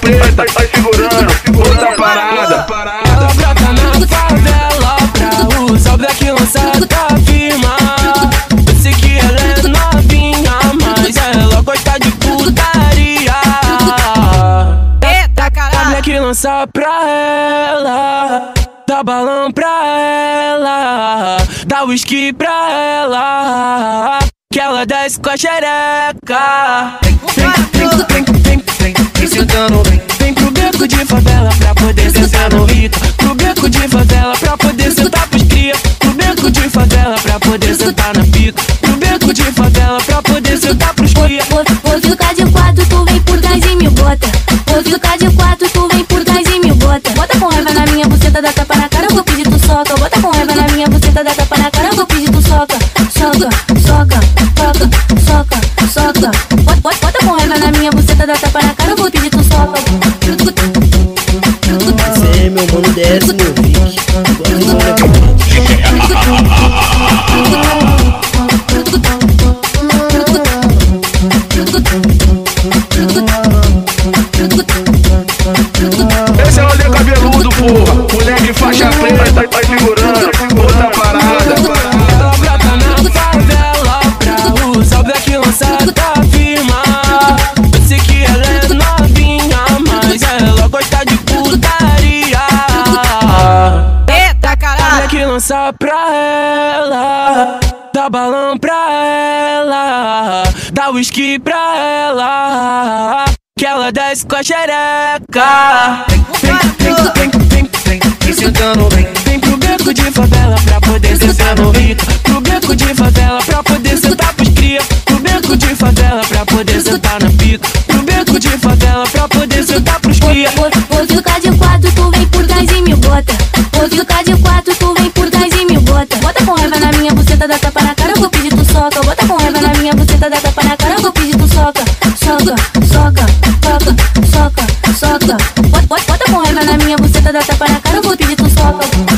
preta, vai segurando, outra parada. Ela brota na favela pra usar o black lançado da firma. Eu sei que ela é novinha, mas ela gosta de putaria. Eita caralho! Dá black lança pra ela, dá balão pra ela, dá whisky pra ela, que ela desce com a xereca. Vem sentando, Vem pro beco de favela pra poder sentar no rico. Pro beco de favela pra poder sentar pros cria. Pro beco de favela pra poder sentar na pica. Pro beco de favela pra poder sentar pros cria. Vou ficar de quatro, tu vem por trás e me bota. Vou ficar de quatro, tu vem por trás e me bota. Bota com raiva na minha buceta, dá tapa na cara, eu vou pedir tu soca. Bota com raiva na minha buceta, dá tapa na cara, eu vou pedir tu soca. Soca, soca, soca, soca, soca. Bota com raiva na minha buceta, dá tapa na cara, eu vou pedir tu soca. Esse aí, meu mano, desce, meu Vic. esse é o Lê Cabeludo, porra. Moleque faixa preta, vai segurando, outra parada. Ela brota na favela pra usar o black lançado da firma. Eu sei que ela é novinha, mas ela gosta de putaria. Eita caralho! Black lança pra ela, dá balão pra ela, dá whisky pra ela, que ela desce com a xereca. Vem sentando, Vem pro beco de favela pra poder sentar no rico. Pro beco de favela pra poder sentar pros cria. Pro beco de favela pra poder sentar na pica. Pro beco de favela pra poder sentar pros cria. Vou ficar de quatro, tu vem por trás e me bota. Vou ficar de quatro, tu vem por trás e me bota. Bota com raiva na minha buceta, dá tapa na cara, eu vou pedir tu soca. Bota com raiva na minha buceta, dá tapa na cara, eu vou pedir tu soca. Soca, soca, soca, soca, soca. Bota com raiva na minha buceta, dá tapa na cara, eu vou pedir tu soca.